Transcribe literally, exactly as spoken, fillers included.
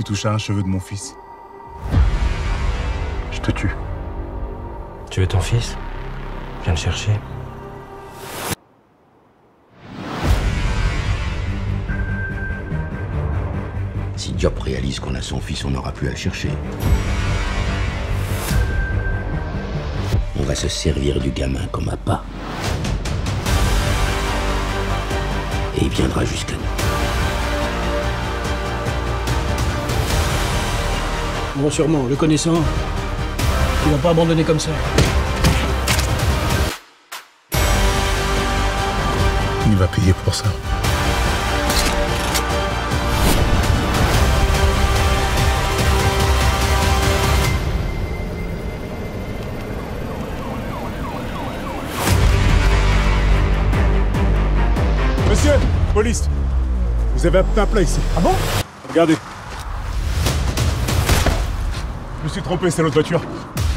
Tu touches à un cheveu de mon fils, je te tue. Tu veux ton fils? Viens le chercher. Si Diop réalise qu'on a son fils, on n'aura plus à le chercher. On va se servir du gamin comme appât. Et il viendra jusqu'à nous. Bon, sûrement, le connaissant, il va pas abandonner comme ça. Il va payer pour ça. Monsieur, police, vous avez un plat ici. Ah bon? Regardez. Je me suis trompé, c'est l'autre voiture.